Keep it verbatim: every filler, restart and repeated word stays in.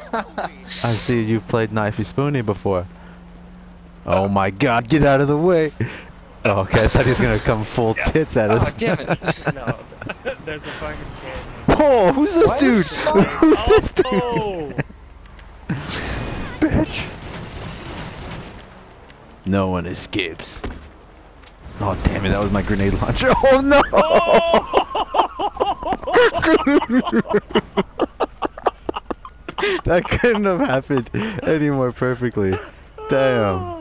I see you've played Knifey Spoony before. Oh my god, get out of the way! Oh, okay, I thought he was gonna come full tits at us. Oh, damn it. No, there's a fucking canyon. Oh, who's this Why dude? is she- Who's this dude? Oh! Bitch! No one escapes. Oh damn it, that was my grenade launcher. Oh no! That couldn't have happened any more perfectly. Damn.